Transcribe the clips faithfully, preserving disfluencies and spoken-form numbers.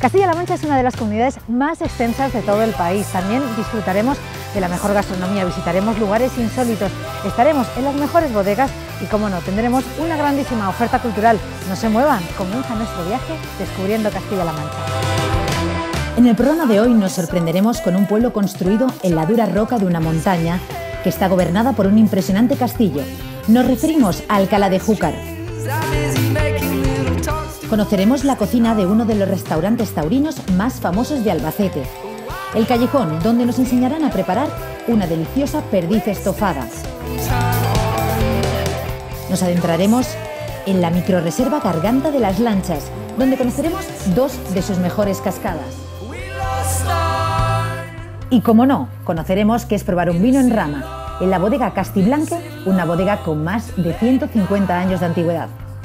Castilla-La Mancha es una de las comunidades más extensas de todo el país. También disfrutaremos de la mejor gastronomía, visitaremos lugares insólitos, estaremos en las mejores bodegas y, como no, tendremos una grandísima oferta cultural. No se muevan, comienza nuestro viaje descubriendo Castilla-La Mancha. En el programa de hoy nos sorprenderemos con un pueblo construido en la dura roca de una montaña que está gobernada por un impresionante castillo. Nos referimos a Alcalá de Júcar. Conoceremos la cocina de uno de los restaurantes taurinos más famosos de Albacete, el Callejón, donde nos enseñarán a preparar una deliciosa perdiz estofada. Nos adentraremos en la microrreserva Garganta de las Lanchas, donde conoceremos dos de sus mejores cascadas. Y, como no, conoceremos qué es probar un vino en rama, en la bodega Castiblanque, una bodega con más de ciento cincuenta años de antigüedad.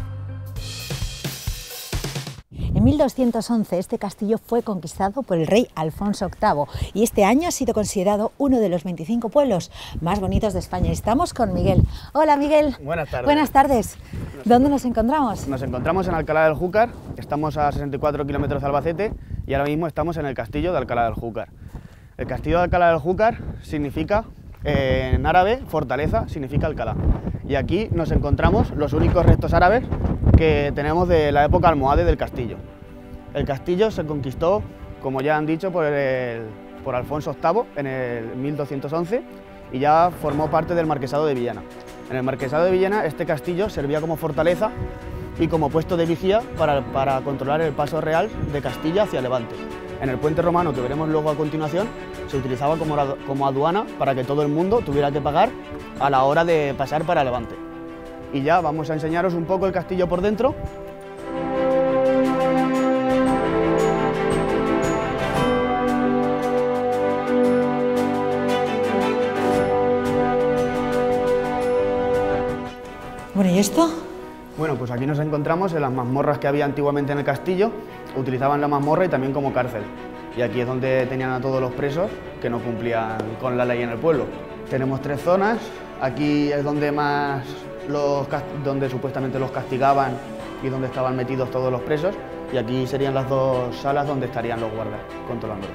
En mil doscientos once este castillo fue conquistado por el rey Alfonso octavo y este año ha sido considerado uno de los veinticinco pueblos más bonitos de España. Estamos con Miguel. Hola, Miguel. Buenas tardes. Buenas tardes. ¿Dónde nos encontramos? Nos encontramos en Alcalá del Júcar, estamos a sesenta y cuatro kilómetros de Albacete y ahora mismo estamos en el castillo de Alcalá del Júcar. El castillo de Alcalá del Júcar significa, eh, en árabe, fortaleza, significa Alcalá. Y aquí nos encontramos los únicos restos árabes que tenemos de la época almohade del castillo. El castillo se conquistó, como ya han dicho, por, el, por Alfonso octavo en el mil doscientos once y ya formó parte del Marquesado de Villena. En el Marquesado de Villena este castillo servía como fortaleza y como puesto de vigía para, para controlar el paso real de Castilla hacia Levante. En el puente romano, que veremos luego a continuación, se utilizaba como, como aduana para que todo el mundo tuviera que pagar a la hora de pasar para Levante. Y ya vamos a enseñaros un poco el castillo por dentro. Bueno, ¿y esto? Bueno, pues aquí nos encontramos en las mazmorras que había antiguamente en el castillo. Utilizaban la mazmorra y también como cárcel. Y aquí es donde tenían a todos los presos que no cumplían con la ley en el pueblo. Tenemos tres zonas. Aquí es donde más los, donde supuestamente los castigaban y donde estaban metidos todos los presos. Y aquí serían las dos salas donde estarían los guardas controlándolo.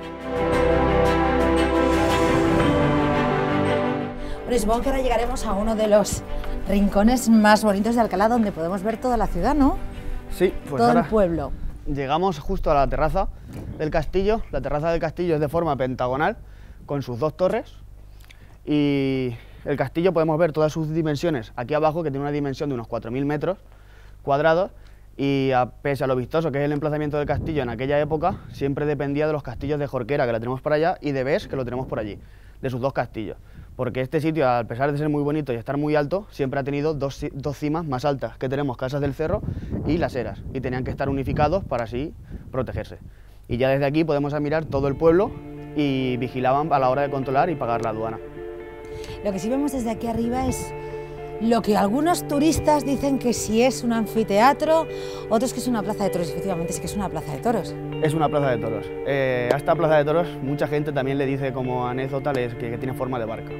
Bueno, supongo que ahora llegaremos a uno de los rincones más bonitos de Alcalá, donde podemos ver toda la ciudad, ¿no? Sí, pues todo ahora el pueblo. Llegamos justo a la terraza del castillo. La terraza del castillo es de forma pentagonal, con sus dos torres. Y el castillo podemos ver todas sus dimensiones aquí abajo, que tiene una dimensión de unos cuatro mil metros cuadrados. Y a, pese a lo vistoso que es el emplazamiento del castillo en aquella época, siempre dependía de los castillos de Jorquera, que la tenemos por allá, y de Bes, que lo tenemos por allí, de sus dos castillos. Porque este sitio, a pesar de ser muy bonito y estar muy alto, siempre ha tenido dos, dos cimas más altas, que tenemos Casas del Cerro y Las Heras, y tenían que estar unificados para así protegerse. Y ya desde aquí podemos admirar todo el pueblo y vigilaban a la hora de controlar y pagar la aduana. Lo que sí vemos desde aquí arriba es lo que algunos turistas dicen que si es un anfiteatro, otros que es una plaza de toros. Efectivamente, sí que es una plaza de toros. Es una plaza de toros. Eh, a esta plaza de toros mucha gente también le dice como anécdota que, que tiene forma de barca.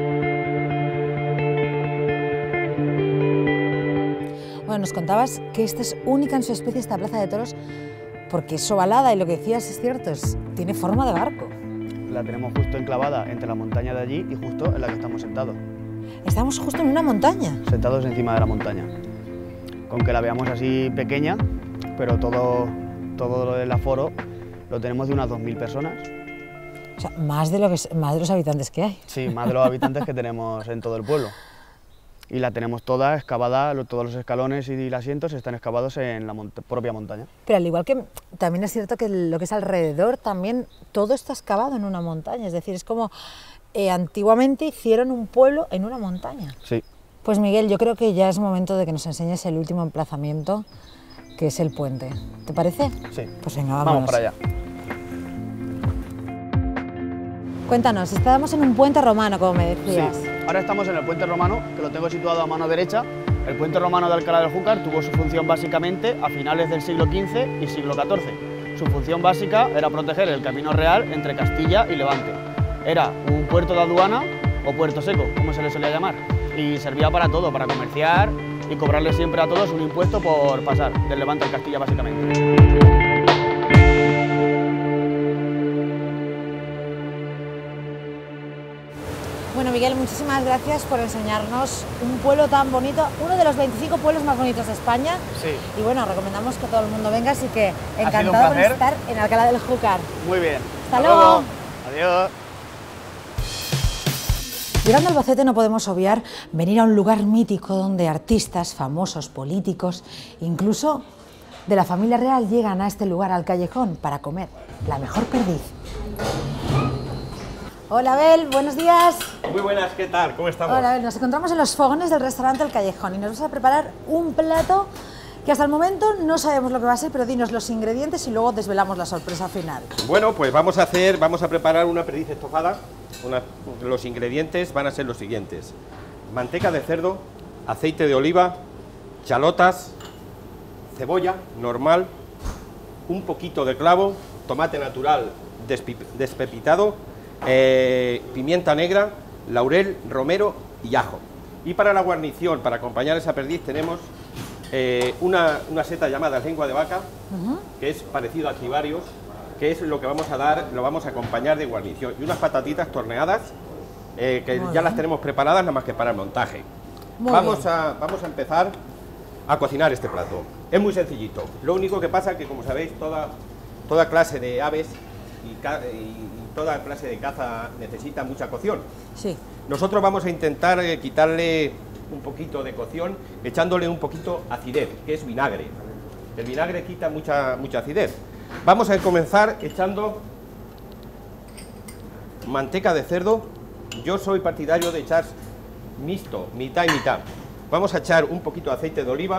Bueno, nos contabas que esta es única en su especie, esta plaza de toros, porque es ovalada y lo que decías es cierto, es, tiene forma de barco. La tenemos justo enclavada entre la montaña de allí y justo en la que estamos sentados. Estamos justo en una montaña. Sentados encima de la montaña. Con que la veamos así pequeña, pero todo, todo el aforo lo tenemos de unas dos mil personas. O sea, más de, lo que, más de los habitantes que hay. Sí, más de los habitantes que tenemos en todo el pueblo. Y la tenemos toda excavada, todos los escalones y los asientos están excavados en la mont- propia montaña. Pero al igual que también es cierto que lo que es alrededor, también todo está excavado en una montaña. Es decir, es como eh, antiguamente hicieron un pueblo en una montaña. Sí. Pues Miguel, yo creo que ya es momento de que nos enseñes el último emplazamiento, que es el puente. ¿Te parece? Sí. Pues venga, vámonos. Vamos para allá. Cuéntanos, estábamos en un puente romano, como me decías. Sí. Ahora estamos en el puente romano, que lo tengo situado a mano derecha. El puente romano de Alcalá del Júcar tuvo su función básicamente a finales del siglo quince y siglo catorce. Su función básica era proteger el camino real entre Castilla y Levante. Era un puerto de aduana o puerto seco, como se le solía llamar, y servía para todo, para comerciar y cobrarle siempre a todos un impuesto por pasar del Levante al Castilla básicamente. Miguel, muchísimas gracias por enseñarnos un pueblo tan bonito, uno de los veinticinco pueblos más bonitos de España. Sí. Y bueno, recomendamos que todo el mundo venga, así que sido un encantado por placer. estar en Alcalá del Júcar. Muy bien. Hasta luego. Adiós. Llegando a Albacete no podemos obviar venir a un lugar mítico donde artistas, famosos, políticos, incluso de la familia real llegan a este lugar, al callejón, para comer la mejor perdiz. Hola Abel, buenos días. Muy buenas, ¿qué tal? ¿Cómo estamos? Hola Abel, nos encontramos en los fogones del restaurante El Callejón y nos vas a preparar un plato que hasta el momento no sabemos lo que va a ser, pero dinos los ingredientes y luego desvelamos la sorpresa final. Bueno, pues vamos a hacer, vamos a preparar una perdiz estofada. Una, los ingredientes van a ser los siguientes: manteca de cerdo, aceite de oliva, chalotas, cebolla normal, un poquito de clavo, tomate natural despepitado, eh, pimienta negra, laurel, romero y ajo. Y para la guarnición, para acompañar esa perdiz, tenemos eh, una, una seta llamada lengua de vaca, uh-huh. que es parecido a cibarios, que es lo que vamos a dar, lo vamos a acompañar de guarnición, y unas patatitas torneadas, eh, que Muy ya bien. las tenemos preparadas nada más que para el montaje. Vamos a, vamos a empezar a cocinar este plato. Es muy sencillito, lo único que pasa es que, como sabéis, toda, toda clase de aves y, ca y toda clase de caza necesita mucha cocción. Sí. Nosotros vamos a intentar eh, quitarle un poquito de cocción echándole un poquito acidez, que es vinagre. El vinagre quita mucha, mucha acidez. Vamos a comenzar echando manteca de cerdo. Yo soy partidario de echar mixto, mitad y mitad. Vamos a echar un poquito de aceite de oliva.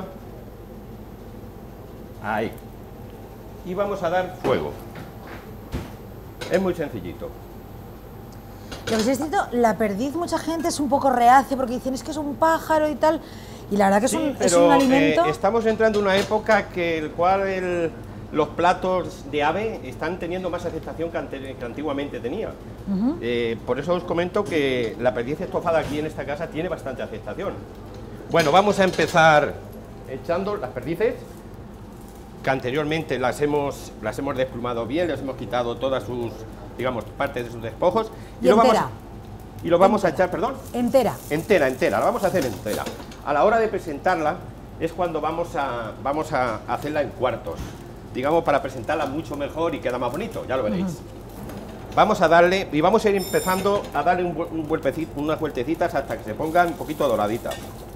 Ahí. Y vamos a dar fuego. Es muy sencillito. Lo que sí es cierto, la perdiz, mucha gente es un poco reacia porque dicen es que es un pájaro y tal. Y la verdad que sí, es, un, pero, es un alimento... Eh, estamos entrando en una época que el cual el, los platos de ave están teniendo más aceptación que, ante, que antiguamente tenía. Uh-huh. eh, por eso os comento que la perdiz estofada aquí en esta casa tiene bastante aceptación. Bueno, vamos a empezar echando las perdices, que anteriormente las hemos, las hemos desplumado bien, les hemos quitado todas sus, digamos, partes de sus despojos. Y, y lo entera. vamos, y lo vamos a echar, perdón. Entera. Entera, entera, la vamos a hacer entera. A la hora de presentarla es cuando vamos a, vamos a hacerla en cuartos, digamos, para presentarla mucho mejor y queda más bonito, ya lo veréis. Uh-huh. Vamos a darle, y vamos a ir empezando a darle un, un vuelpecito, unas vueltecitas hasta que se pongan un poquito doraditas.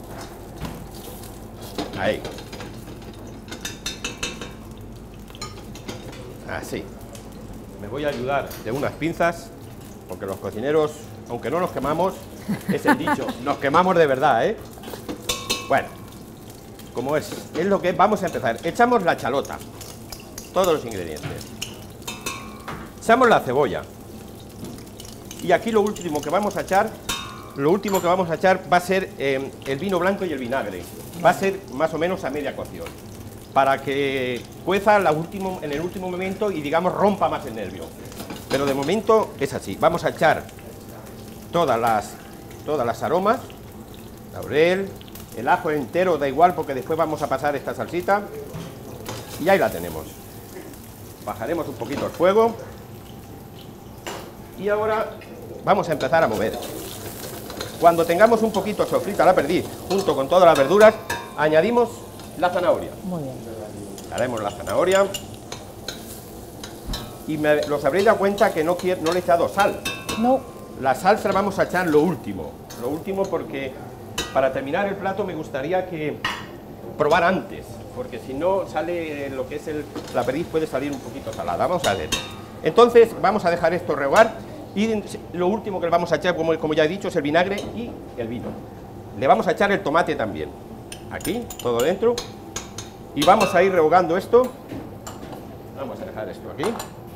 Ahí. Así. Me voy a ayudar de unas pinzas, porque los cocineros, aunque no nos quemamos, es el dicho, nos quemamos de verdad, ¿eh? Bueno, como es, es lo que vamos a empezar. Echamos la chalota, todos los ingredientes. Echamos la cebolla. Y aquí lo último que vamos a echar, lo último que vamos a echar va a ser eh, el vino blanco y el vinagre. Va a ser más o menos a media cocción, para que cueza la último, en el último momento y, digamos, rompa más el nervio. Pero de momento es así. Vamos a echar todas las, todas las aromas, laurel, el ajo entero da igual porque después vamos a pasar esta salsita y ahí la tenemos. Bajaremos un poquito el fuego y ahora vamos a empezar a mover. Cuando tengamos un poquito sofrita la perdiz junto con todas las verduras, añadimos la zanahoria. Muy bien. Haremos la zanahoria y me, los habréis dado cuenta que no, quiero, no le he echado sal. No. La sal se la vamos a echar lo último, lo último porque para terminar el plato me gustaría que probar antes, porque si no sale lo que es el, la perdiz puede salir un poquito salada. Vamos a ver. Entonces vamos a dejar esto rehogar y lo último que le vamos a echar, como, como ya he dicho, es el vinagre y el vino. Le vamos a echar el tomate también. Aquí, todo dentro. Y vamos a ir rehogando esto. Vamos a dejar esto aquí.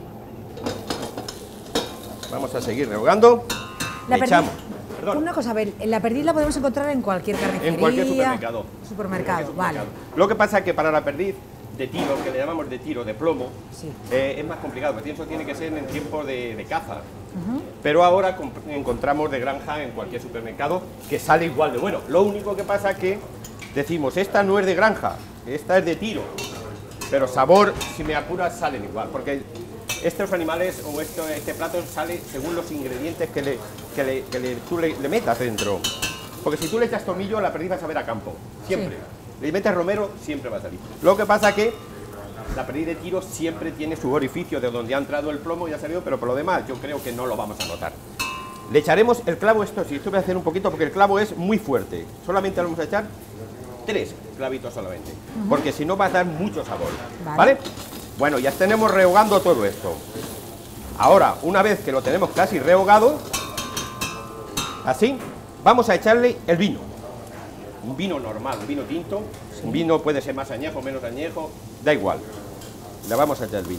Vamos a seguir rehogando. La Echamos. Perdón. Una cosa, a ver, la perdiz la podemos encontrar en cualquier carnicería. En cualquier supermercado. Supermercado, en cualquier vale. supermercado. Lo que pasa es que para la perdiz de tiro, que le llamamos de tiro, de plomo, sí. eh, es más complicado, porque eso tiene que ser en tiempo de, de caza. Uh-huh. Pero ahora encontramos de granja en cualquier supermercado que sale igual de bueno. Lo único que pasa es que decimos, esta no es de granja, esta es de tiro. Pero sabor, si me apuras, salen igual, porque estos animales o esto, este plato sale según los ingredientes que, le, que, le, que le, tú le, le metas dentro. Porque si tú le echas tomillo, la perdiz va a saber a campo, siempre. Sí. Le metes romero, siempre va a salir. Lo que pasa que la perdiz de tiro siempre tiene su orificio de donde ha entrado el plomo y ha salido, pero por lo demás yo creo que no lo vamos a notar. Le echaremos el clavo, esto sí, esto voy a hacer un poquito porque el clavo es muy fuerte. Solamente le vamos a echar tres clavitos solamente, uh-huh. porque si no va a dar mucho sabor. Vale. ¿Vale? Bueno, ya tenemos rehogando todo esto. Ahora, una vez que lo tenemos casi rehogado, así, vamos a echarle el vino. Un vino normal, un vino tinto. Sí. Un vino puede ser más añejo, menos añejo, da igual. Le vamos a echar el vino.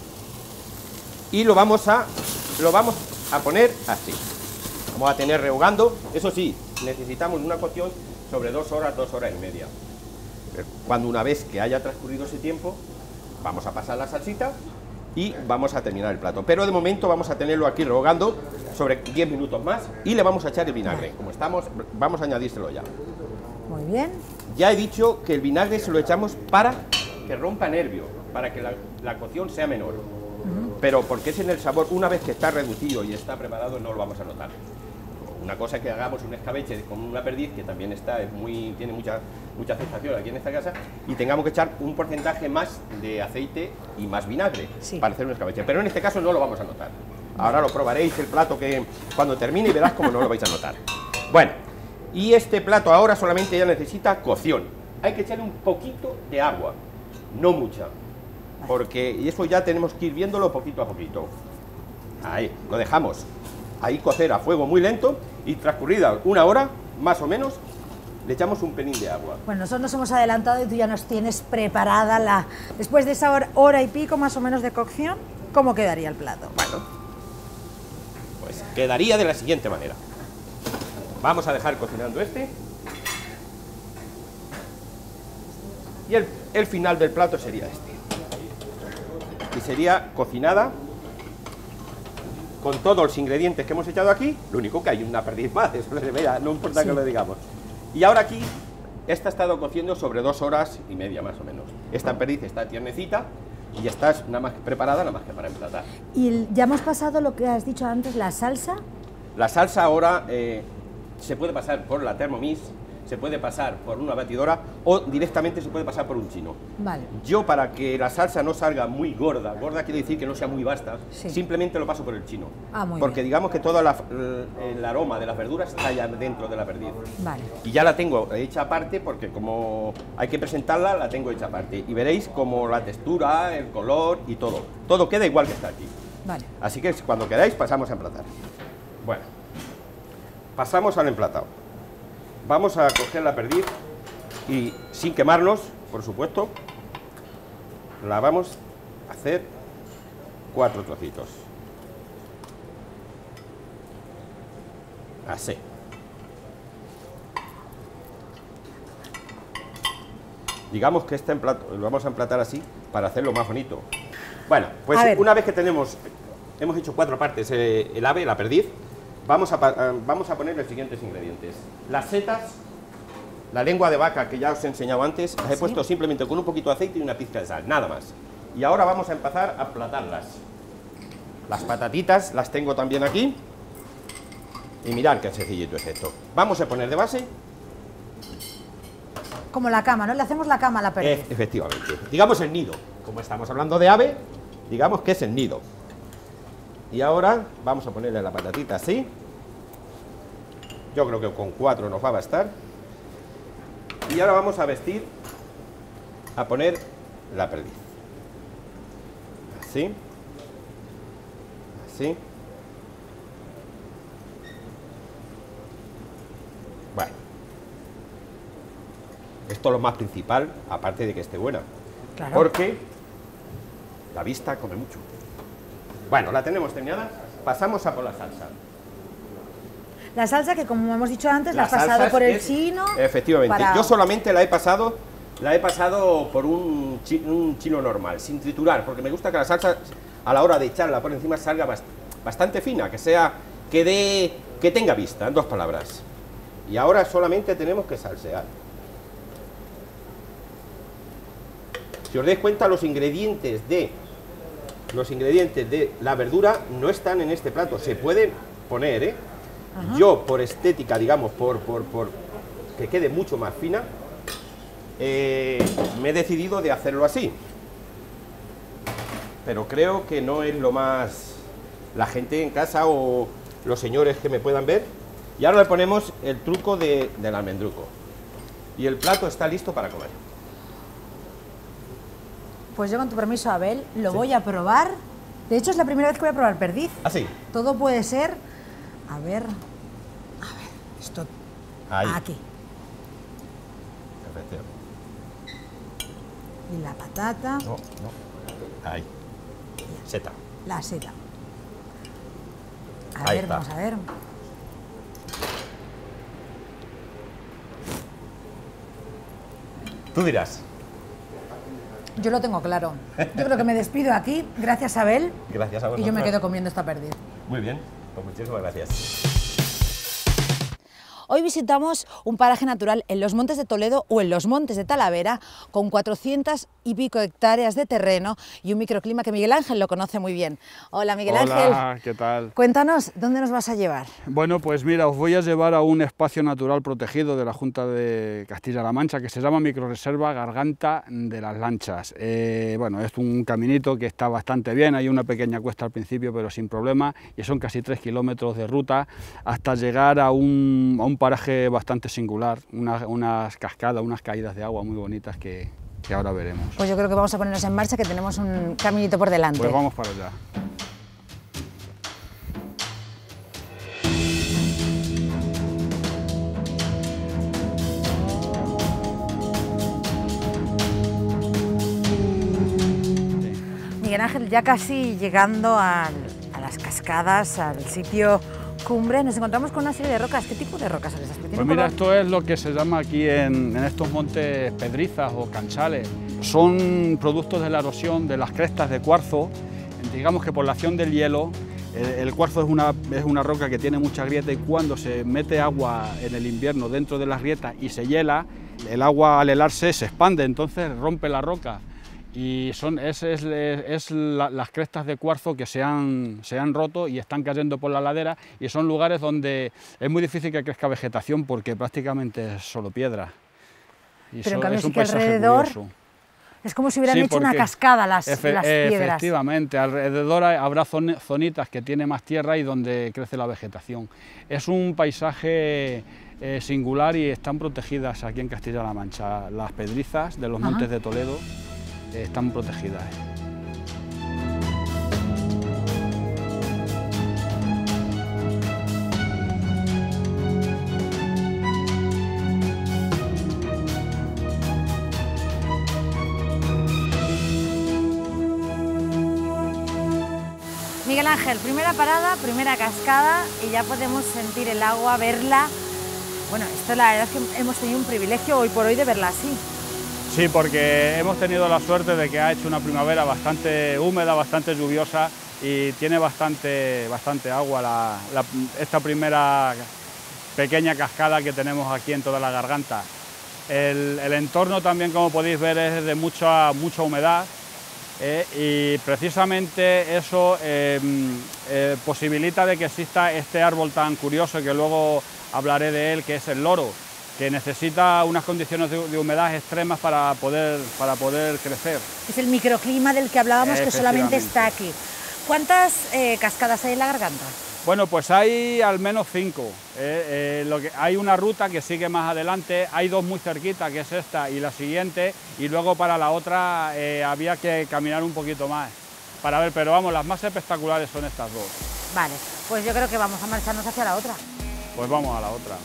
Y lo vamos a, lo vamos a poner así. Vamos a tener rehogando. Eso sí, necesitamos una cocción sobre dos horas, dos horas y media. Cuando una vez que haya transcurrido ese tiempo, vamos a pasar la salsita y vamos a terminar el plato. Pero de momento vamos a tenerlo aquí rehogando sobre diez minutos más y le vamos a echar el vinagre. Como estamos, vamos a añadírselo ya. Muy bien. Ya he dicho que el vinagre se lo echamos para que rompa nervio, para que la, la cocción sea menor. Uh-huh. Pero porque es en el sabor, una vez que está reducido y está preparado, no lo vamos a notar. Una cosa es que hagamos un escabeche con una perdiz, que también está, es muy, tiene mucha, mucha aceptación aquí en esta casa, y tengamos que echar un porcentaje más de aceite y más vinagre, sí, para hacer un escabeche. Pero en este caso no lo vamos a notar. Ahora lo probaréis el plato que cuando termine y verás cómo no lo vais a notar. Bueno, y este plato ahora solamente ya necesita cocción. Hay que echarle un poquito de agua, no mucha, porque y eso ya tenemos que ir viéndolo poquito a poquito. Ahí, lo dejamos ahí cocer a fuego muy lento y transcurrida una hora, más o menos, le echamos un pelín de agua. Bueno, nosotros nos hemos adelantado y tú ya nos tienes preparada la... Después de esa hora, hora y pico más o menos de cocción, ¿cómo quedaría el plato? Bueno, pues quedaría de la siguiente manera. Vamos a dejar cocinando este. Y el, el final del plato sería este. Y sería cocinada con todos los ingredientes que hemos echado aquí, lo único que hay una perdiz más, eso se vea, no importa sí. que lo digamos. Y ahora aquí, esta ha estado cociendo sobre dos horas y media más o menos. Esta perdiz está tiernecita y está nada más preparada, nada más que para emplatar. Y ya hemos pasado lo que has dicho antes, la salsa. La salsa ahora eh, se puede pasar por la Thermomix, se puede pasar por una batidora o directamente se puede pasar por un chino. Vale. Yo, para que la salsa no salga muy gorda, gorda quiere decir que no sea muy vasta, sí. simplemente lo paso por el chino. Ah, muy porque bien. digamos que todo la, el aroma de las verduras está ya dentro de la perdiz. Vale. Y ya la tengo hecha aparte porque como hay que presentarla, la tengo hecha aparte. Y veréis como la textura, el color y todo. Todo queda igual que está aquí. Vale. Así que cuando queráis pasamos a emplatar. Bueno, pasamos al emplatado. Vamos a coger la perdiz y, sin quemarnos, por supuesto, la vamos a hacer cuatro trocitos. Así. Digamos que este emplato lo vamos a emplatar así para hacerlo más bonito. Bueno, pues una vez que tenemos, hemos hecho cuatro partes, eh, el ave, la perdiz, Vamos a, uh, vamos a poner los siguientes ingredientes. Las setas, la lengua de vaca que ya os he enseñado antes, las he ¿Sí? puesto simplemente con un poquito de aceite y una pizca de sal, nada más. Y ahora vamos a empezar a emplatarlas. Las patatitas las tengo también aquí. Y mirad qué sencillito es esto. Vamos a poner de base... Como la cama, ¿no? Le hacemos la cama a la perdiz. E efectivamente. Digamos el nido. Como estamos hablando de ave, digamos que es el nido. Y ahora vamos a ponerle la patatita así. Yo creo que con cuatro nos va a bastar. Y ahora vamos a vestir, a poner la perdiz. Así. Así. Bueno. Esto es lo más principal, aparte de que esté buena. Claro. Porque la vista come mucho. Bueno, la tenemos terminada, pasamos a por la salsa. La salsa que, como hemos dicho antes, la, la has pasado por el es, chino. Efectivamente, para... yo solamente la he pasado, la he pasado por un, chi, un chino normal, sin triturar, porque me gusta que la salsa, a la hora de echarla por encima, salga bast bastante fina, que sea, que dé, que tenga vista, en dos palabras. Y ahora solamente tenemos que salsear. Si os dais cuenta, los ingredientes de los ingredientes de la verdura no están en este plato, se pueden poner, ¿eh? Ajá. Yo, por estética, digamos, por, por, por que quede mucho más fina, eh, me he decidido de hacerlo así. Pero creo que no es lo más... la gente en casa o los señores que me puedan ver. Y ahora le ponemos el truco de, del almendruco. Y el plato está listo para comer. Pues yo, con tu permiso, Abel, lo Sí. voy a probar. De hecho, es la primera vez que voy a probar perdiz. ¿Ah, sí? Todo puede ser... A ver... A ver, esto... Ahí. Aquí. Perfecto. Y la patata, No, no. Ahí. Seta. la seta. A Ahí ver, está. vamos a ver. Tú dirás. Yo lo tengo claro. Yo creo que me despido aquí. Gracias, Abel. Gracias a Y vosotros. yo me quedo comiendo esta perdiz. Muy bien. Pues muchísimas gracias. Hoy visitamos un paraje natural en los Montes de Toledo o en los Montes de Talavera, con cuatrocientas y pico hectáreas de terreno y un microclima que Miguel Ángel lo conoce muy bien. Hola, Miguel Hola, Ángel. ¿qué tal? Cuéntanos, ¿dónde nos vas a llevar? Bueno, pues mira, os voy a llevar a un espacio natural protegido de la Junta de Castilla-La Mancha que se llama Microrreserva Garganta de las Lanchas. Eh, bueno, es un caminito que está bastante bien, hay una pequeña cuesta al principio, pero sin problema, y son casi tres kilómetros de ruta hasta llegar a un, a un paraje bastante singular, una, unas cascadas, unas caídas de agua muy bonitas que, que ahora veremos. Pues yo creo que vamos a ponernos en marcha, que tenemos un caminito por delante. Pues vamos para allá. Miguel Ángel, ya casi llegando al- a las cascadas, al sitio cumbre, nos encontramos con una serie de rocas. ¿Qué tipo de rocas son esas? Pues mira, esto es lo que se llama aquí en, en estos montes pedrizas o canchales. Son productos de la erosión de las crestas de cuarzo. Digamos que por la acción del hielo, el, el cuarzo es una, es una roca que tiene mucha grieta, y cuando se mete agua en el invierno dentro de las grietas y se hiela, el agua al helarse se expande, entonces rompe la roca. Y son es, es, es la, las crestas de cuarzo que se han, se han roto y están cayendo por la ladera, y son lugares donde es muy difícil que crezca vegetación porque prácticamente es solo piedra. Y Pero en so- cambio es sí un que paisaje alrededor curioso. es como si hubieran Sí, hecho una porque cascada las, Efe- las piedras. Efectivamente, alrededor hay- habrá zon- zonitas que tiene más tierra y donde crece la vegetación. Es un paisaje eh, singular y están protegidas aquí en Castilla-La Mancha. Las pedrizas de los Ajá. Montes de Toledo eh, están protegidas. Miguel Ángel, primera parada, primera cascada y ya podemos sentir el agua, verla. Bueno, esto la verdad es que hemos tenido un privilegio hoy por hoy de verla así. Sí, porque hemos tenido la suerte de que ha hecho una primavera bastante húmeda, bastante lluviosa, y tiene bastante, bastante agua la, la- esta primera pequeña cascada que tenemos aquí en toda la garganta. El, el entorno también, como podéis ver, es de mucha, mucha humedad, eh, y precisamente eso eh, eh, posibilita de que exista este árbol tan curioso, que luego hablaré de él, que es el loro, que necesita unas condiciones de, de humedad extremas para poder, para poder crecer. Es el microclima del que hablábamos, que solamente Efectivamente. está aquí. ¿Cuántas eh, cascadas hay en la garganta? Bueno, pues hay al menos cinco. eh, eh, lo que, hay una ruta que sigue más adelante, hay dos muy cerquita, que es esta y la siguiente, y luego para la otra eh, había que caminar un poquito más para ver, pero vamos, las más espectaculares son estas dos. Vale, pues yo creo que vamos a marcharnos hacia la otra. Pues vamos a la otra.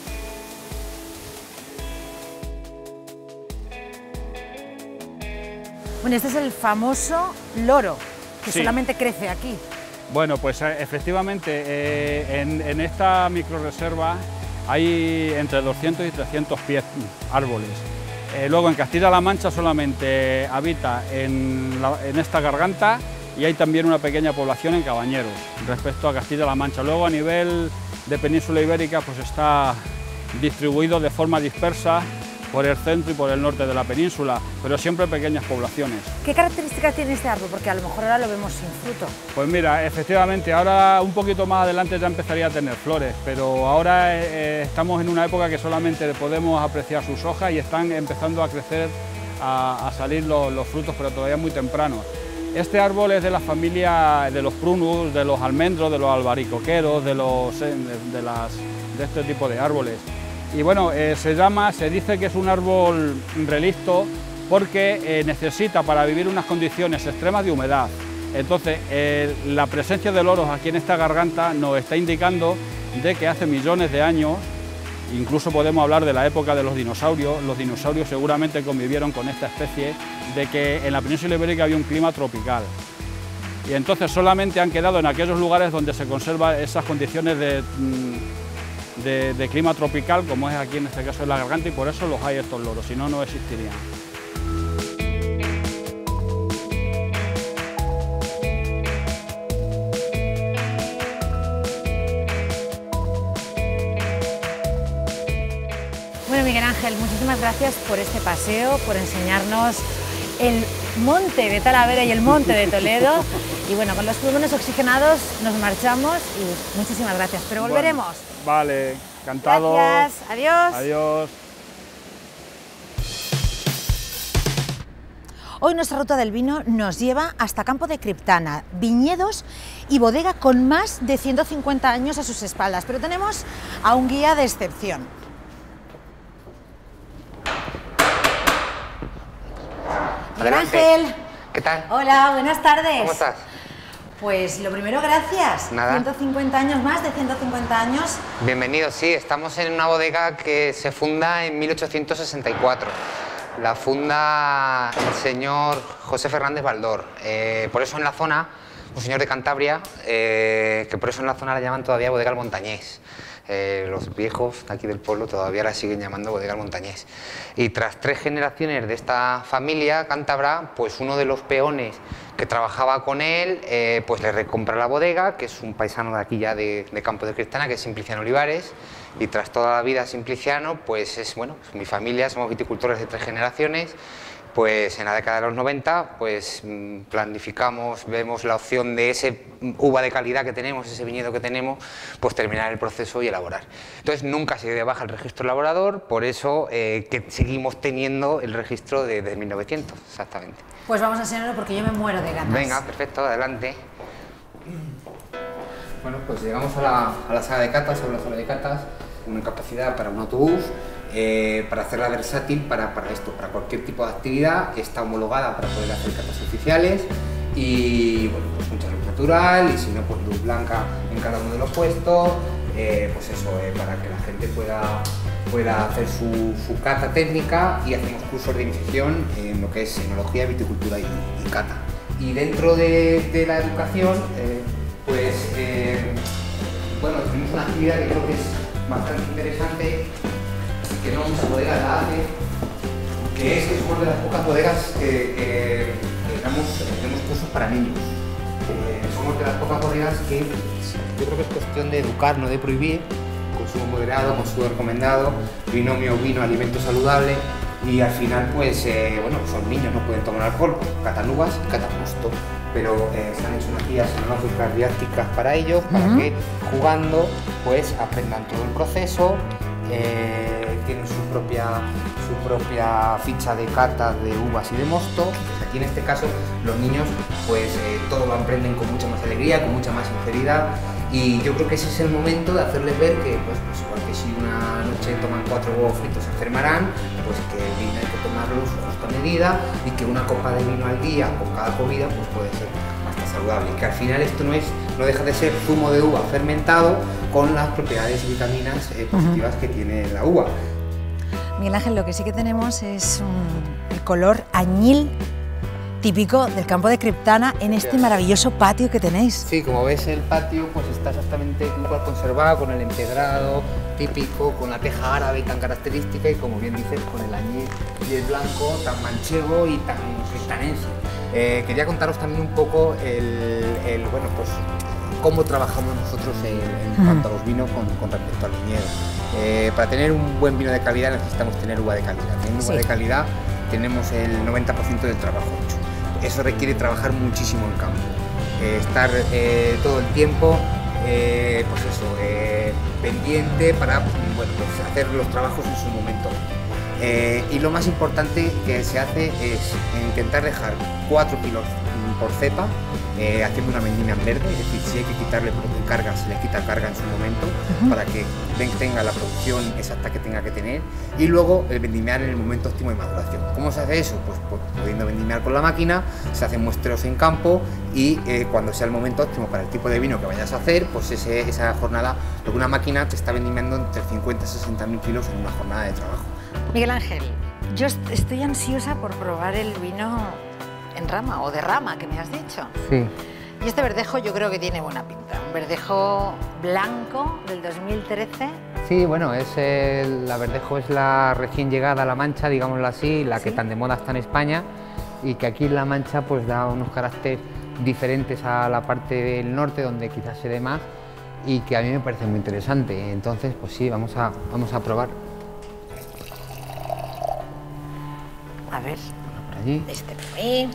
Bueno, este es el famoso loro, que Sí. solamente crece aquí. Bueno, pues eh, efectivamente eh, en, en esta microrreserva hay entre doscientos y trescientos pies, árboles. Eh, luego en Castilla-La Mancha solamente habita en, la- en esta garganta, y hay también una pequeña población en Cabañeros respecto a Castilla-La Mancha. Luego a nivel de península ibérica pues está distribuido de forma dispersa por el centro y por el norte de la península, pero siempre pequeñas poblaciones. ¿Qué características tiene este árbol? Porque a lo mejor ahora lo vemos sin fruto. Pues mira, efectivamente, ahora un poquito más adelante ya empezaría a tener flores, pero ahora eh, estamos en una época que solamente podemos apreciar sus hojas y están empezando a crecer, a, a salir los, los frutos, pero todavía muy tempranos. Este árbol es de la familia de los prunus, de los almendros, de los albaricoqueros, de, los, de, de, las, de este tipo de árboles. Y bueno, eh, se llama, se dice que es un árbol relicto porque eh, necesita para vivir unas condiciones extremas de humedad. Entonces, eh, la presencia de loros aquí en esta garganta nos está indicando de que hace millones de años, incluso podemos hablar de la época de los dinosaurios, los dinosaurios seguramente convivieron con esta especie, de que en la península ibérica había un clima tropical. Y entonces solamente han quedado en aquellos lugares donde se conservan esas condiciones de, de, de clima tropical, como es aquí en este caso en la garganta, y por eso los hay estos loros, si no, no existirían. Bueno, Miguel Ángel, muchísimas gracias por este paseo, por enseñarnos el monte de Talavera y el monte de Toledo. Y bueno, con los pulmones oxigenados nos marchamos y muchísimas gracias, pero volveremos. Bueno, vale, encantado. Gracias, adiós. Adiós. Hoy nuestra ruta del vino nos lleva hasta Campo de Criptana, viñedos y bodega con más de ciento cincuenta años a sus espaldas, pero tenemos a un guía de excepción. Miguel Ángel. ¿Qué tal? Hola, buenas tardes. ¿Cómo estás? Pues lo primero, gracias. Nada. ciento cincuenta años, más de ciento cincuenta años. Bienvenido, sí, estamos en una bodega que se funda en mil ochocientos sesenta y cuatro. La funda el señor José Fernández Baldor. Eh, por eso en la zona, un señor de Cantabria, eh, que por eso en la zona la llaman todavía Bodega El Montañés. Eh, los viejos de aquí del pueblo todavía la siguen llamando Bodega El Montañés. Y tras tres generaciones de esta familia cántabra, pues uno de los peones que trabajaba con él, eh, pues le recompra la bodega, que es un paisano de aquí ya de, de Campo de Criptana, que es Simpliciano Olivares. Y tras toda la vida Simpliciano, pues es, bueno, pues mi familia, somos viticultores de tres generaciones. Pues en la década de los noventa, pues planificamos, vemos la opción de ese uva de calidad que tenemos, ese viñedo que tenemos, pues terminar el proceso y elaborar. Entonces nunca se dio de baja el registro elaborador, por eso eh, que seguimos teniendo el registro de, de mil novecientos, exactamente. Pues vamos a enseñarlo porque yo me muero de ganas. Venga, perfecto, adelante. Bueno, pues llegamos a la, a la sala de catas, a la sala de catas, una capacidad para un autobús. Eh, para hacerla versátil para, para esto, para cualquier tipo de actividad, está homologada para poder hacer catas oficiales y bueno, pues mucha luz natural y si no, pues luz blanca en cada uno de los puestos, eh, pues eso, eh, para que la gente pueda, pueda hacer su, su cata técnica y hacemos cursos de iniciación en lo que es enología, viticultura y, y cata. Y dentro de, de la educación, eh, pues eh, bueno, tenemos una actividad que creo que es bastante interesante, que no muchas bodegas la hacen, que es que somos de las pocas bodegas que, que, que damos, tenemos cursos para niños. Eh, somos de las pocas bodegas que yo creo que es cuestión de educar, no de prohibir, consumo moderado, consumo recomendado, binomio vino, alimento saludable y al final pues, eh, bueno, son niños, no pueden tomar alcohol, catan uvas y catan mosto, pero eh, se han hecho unas guías enológicas didácticas para ellos, para uh-huh. que jugando pues aprendan todo el proceso. Eh, tienen su propia, su propia ficha de cartas de uvas y de mosto. Pues aquí en este caso los niños pues eh, todo lo aprenden con mucha más alegría, con mucha más sinceridad y yo creo que ese es el momento de hacerles ver que pues, pues igual que si una noche toman cuatro huevos fritos se enfermarán, pues que el vino hay que tomarlo su justa medida y que una copa de vino al día con cada comida pues puede ser bastante saludable y que al final esto no es no deja de ser zumo de uva fermentado con las propiedades y vitaminas eh, positivas uh-huh. que tiene la uva. Miguel Ángel, lo que sí que tenemos es un, el color añil típico del Campo de Criptana en este maravilloso patio que tenéis. Sí, como ves el patio pues está exactamente igual conservado, con el empedrado típico, con la teja árabe tan característica y como bien dices con el añil y el blanco tan manchego y tan criptanense. Eh, quería contaros también un poco el, el bueno pues cómo trabajamos nosotros en, en cuanto a los vinos con, con respecto al viñedo. Eh, para tener un buen vino de calidad necesitamos tener uva de calidad. En uva Sí. de calidad tenemos el noventa por ciento del trabajo hecho. Eso requiere trabajar muchísimo en campo, eh, estar eh, todo el tiempo, eh, pues eso, eh, pendiente para bueno, pues hacer los trabajos en su momento. Eh, y lo más importante que se hace es intentar dejar cuatro kilos por cepa, eh, haciendo una vendimia en verde, es decir, si hay que quitarle carga, se le quita carga en su momento, uh-huh. para que tenga la producción exacta que tenga que tener, y luego el vendimiar en el momento óptimo de maduración. ¿Cómo se hace eso? Pues, pues pudiendo vendimiar con la máquina, se hacen muestreos en campo y eh, cuando sea el momento óptimo para el tipo de vino que vayas a hacer, pues ese, esa jornada, lo que una máquina te está vendimiando entre cincuenta y sesenta mil kilos en una jornada de trabajo. Miguel Ángel, yo estoy ansiosa por probar el vino en rama o de rama que me has dicho. Sí. Y este verdejo yo creo que tiene buena pinta. Un verdejo blanco del dos mil trece. Sí, bueno, es el, la verdejo es la recién llegada a La Mancha, digámoslo así, la ¿Sí? que tan de moda está en España y que aquí en La Mancha pues da unos caracteres diferentes a la parte del norte donde quizás se dé más y que a mí me parece muy interesante. Entonces, pues sí, vamos a, vamos a probar. A ver, por allí. Este por ahí.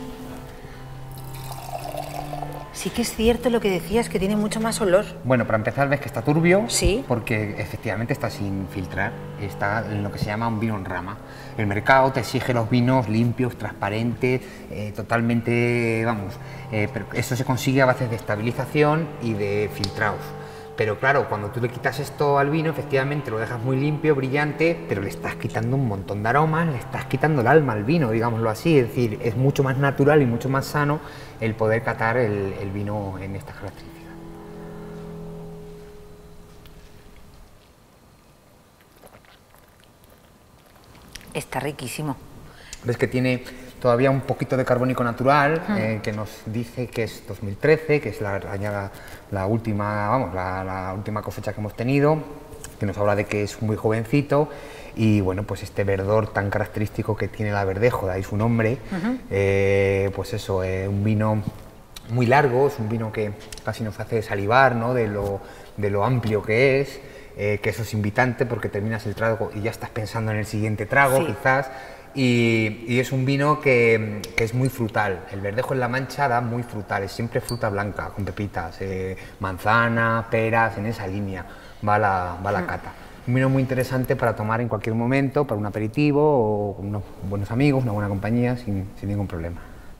Sí que es cierto lo que decías, que tiene mucho más olor. Bueno, para empezar ves que está turbio, sí, porque efectivamente está sin filtrar, está en lo que se llama un vino en rama. El mercado te exige los vinos limpios, transparentes, eh, totalmente, vamos, eh, pero eso se consigue a base de estabilización y de filtrados. Pero claro, cuando tú le quitas esto al vino, efectivamente lo dejas muy limpio, brillante, pero le estás quitando un montón de aromas, le estás quitando el alma al vino, digámoslo así. Es decir, es mucho más natural y mucho más sano el poder catar el, el vino en estas características. Está riquísimo. Ves que tiene todavía un poquito de carbónico natural, uh-huh. eh, que nos dice que es dos mil trece, que es la, la, la, última, vamos, la, la última cosecha que hemos tenido, que nos habla de que es muy jovencito y bueno, pues este verdor tan característico que tiene la verdejo, de ahí su nombre, uh-huh. eh, pues eso, eh, un vino muy largo, es un vino que casi nos hace salivar, ¿no? de, lo, de lo amplio que es, eh, que eso es invitante porque terminas el trago y ya estás pensando en el siguiente trago, sí. quizás. Y, y es un vino que, que es muy frutal. El verdejo en La Mancha da muy frutal, es siempre fruta blanca, con pepitas, eh, manzana, peras, en esa línea va la, va la cata. Un vino muy interesante para tomar en cualquier momento, para un aperitivo o con unos buenos amigos, una buena compañía, sin, sin ningún problema.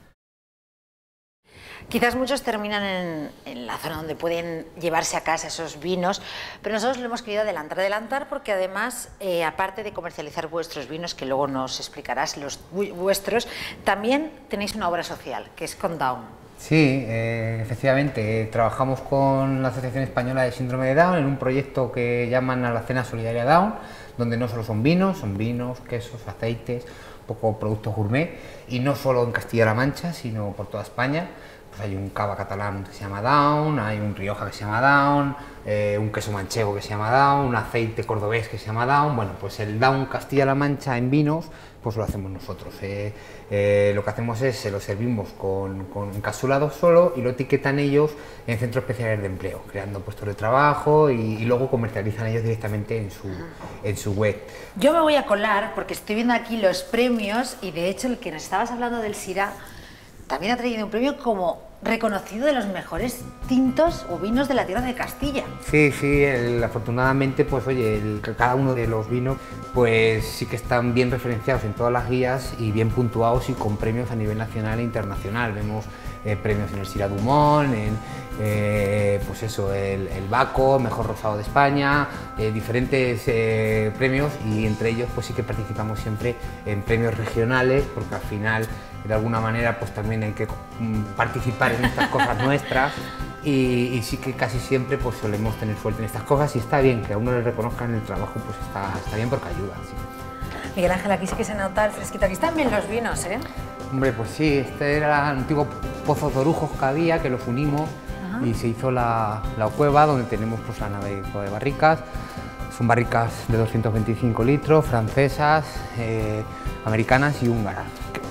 Quizás muchos terminan en, en la zona donde pueden llevarse a casa esos vinos, pero nosotros lo hemos querido adelantar, adelantar porque además, eh, aparte de comercializar vuestros vinos, que luego nos explicarás los vuestros, también tenéis una obra social, que es con Down. Sí, eh, efectivamente, eh, trabajamos con la Asociación Española de Síndrome de Down en un proyecto que llaman a la Cena Solidaria Down, donde no solo son vinos, son vinos, quesos, aceites, un poco productos gourmet, y no solo en Castilla-La Mancha, sino por toda España. Hay un cava catalán que se llama Down, hay un Rioja que se llama Down, eh, un queso manchego que se llama Down, un aceite cordobés que se llama Down. Bueno, pues el Down Castilla-La Mancha en vinos, pues lo hacemos nosotros. Eh, eh, lo que hacemos es, se lo servimos con, con encapsulado solo y lo etiquetan ellos en centros especiales de empleo, creando puestos de trabajo y, y luego comercializan ellos directamente en su, en su web. Yo me voy a colar porque estoy viendo aquí los premios y de hecho el que nos estabas hablando del Syrah también ha traído un premio como reconocido de los mejores tintos o vinos de la tierra de Castilla. Sí, sí, el, afortunadamente, pues oye, el, cada uno de los vinos pues sí que están bien referenciados en todas las guías y bien puntuados y con premios a nivel nacional e internacional. Vemos eh, premios en el Syrah Dumont, en eh, pues eso, el, el Baco, mejor rosado de España, eh, diferentes eh, premios y entre ellos pues sí que participamos siempre en premios regionales porque al final de alguna manera pues también hay que mm, participar en estas cosas nuestras y, y sí que casi siempre pues solemos tener suerte en estas cosas y está bien que a uno le reconozcan el trabajo, pues está, está bien porque ayuda. Sí. Miguel Ángel, aquí sí que se nota el fresquito, aquí están bien los vinos, ¿eh? Hombre, pues sí, este era el antiguo pozo de orujos que había, que los unimos. Ajá. Y se hizo la, la cueva donde tenemos pues la nave de barricas. Son barricas de doscientos veinticinco litros, francesas, eh, americanas y húngaras.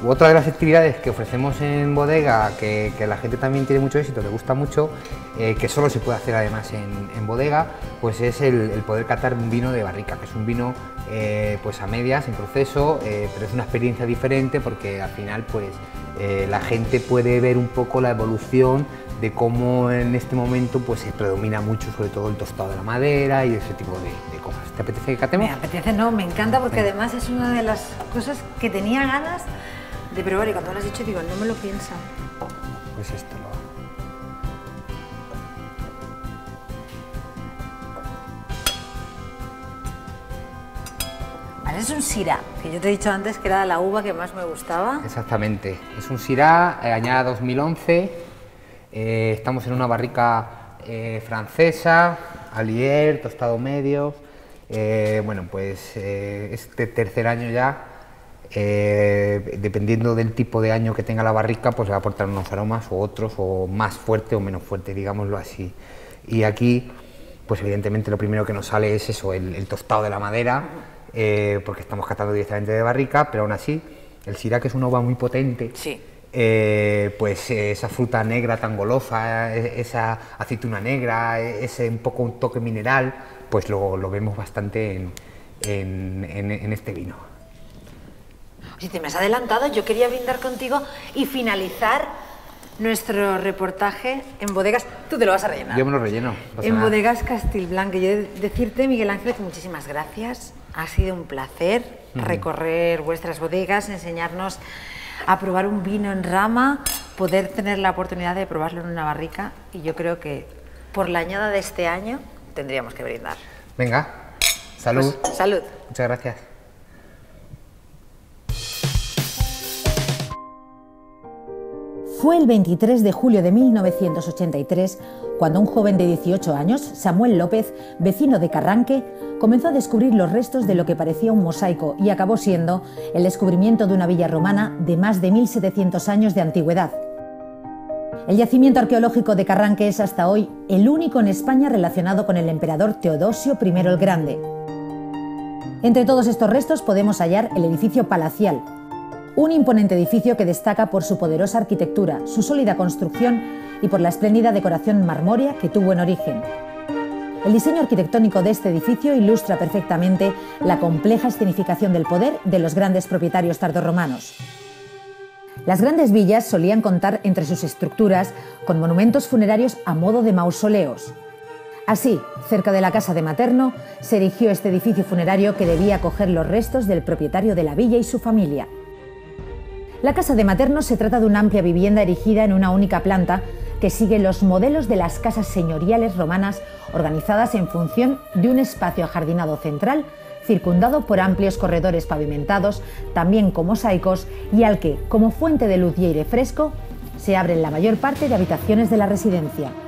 Otra de las actividades que ofrecemos en bodega, que, que la gente también tiene mucho éxito, le gusta mucho, eh, que solo se puede hacer además en, en bodega, pues es el, el poder catar un vino de barrica, que es un vino eh, pues a medias, en proceso, eh, pero es una experiencia diferente porque al final pues eh, la gente puede ver un poco la evolución de cómo en este momento pues se predomina mucho sobre todo el tostado de la madera y ese tipo de, de cosas. ¿Te apetece que catemos? Me apetece, no, me encanta porque Venga. además es una de las cosas que tenía ganas de probar y cuando lo has dicho digo, no me lo piensa. Pues esto lo... Vale, es un Syrah, que yo te he dicho antes que era la uva que más me gustaba. Exactamente, es un Syrah, eh, añada dos mil once, eh, estamos en una barrica eh, francesa, Allier, tostado medio, eh, bueno pues eh, este tercer año ya, eh, dependiendo del tipo de año que tenga la barrica pues va a aportar unos aromas o otros, o más fuerte o menos fuerte, digámoslo así. Y aquí pues evidentemente lo primero que nos sale es eso, el, el tostado de la madera, eh, porque estamos catando directamente de barrica, pero aún así el Syrah, que es una uva muy potente, Sí. Eh, pues eh, esa fruta negra tan golosa, eh, esa aceituna negra, eh, ese un poco un toque mineral, pues lo, lo vemos bastante en, en, en, en este vino. Si te me has adelantado, yo quería brindar contigo y finalizar nuestro reportaje en bodegas. Tú te lo vas a rellenar. Yo me lo relleno. No pasa En nada. bodegas Castilblanc. Yo he de decirte, Miguel Ángel, que muchísimas gracias. Ha sido un placer recorrer vuestras bodegas, enseñarnos a probar un vino en rama, poder tener la oportunidad de probarlo en una barrica, y yo creo que por la añada de este año tendríamos que brindar. Venga, salud. Pues, salud. Muchas gracias. Fue el veintitrés de julio de mil novecientos ochenta y tres cuando un joven de dieciocho años, Samuel López, vecino de Carranque, comenzó a descubrir los restos de lo que parecía un mosaico y acabó siendo el descubrimiento de una villa romana de más de mil setecientos años de antigüedad. El yacimiento arqueológico de Carranque es hasta hoy el único en España relacionado con el emperador Teodosio primero el Grande. Entre todos estos restos podemos hallar el edificio palacial, un imponente edificio que destaca por su poderosa arquitectura, su sólida construcción y por la espléndida decoración marmórea que tuvo en origen. El diseño arquitectónico de este edificio ilustra perfectamente la compleja escenificación del poder de los grandes propietarios tardorromanos. Las grandes villas solían contar entre sus estructuras con monumentos funerarios a modo de mausoleos. Así, cerca de la casa de Materno, se erigió este edificio funerario que debía acoger los restos del propietario de la villa y su familia. La casa de Materno se trata de una amplia vivienda erigida en una única planta que sigue los modelos de las casas señoriales romanas organizadas en función de un espacio ajardinado central circundado por amplios corredores pavimentados, también con mosaicos, y al que, como fuente de luz y aire fresco, se abren la mayor parte de habitaciones de la residencia.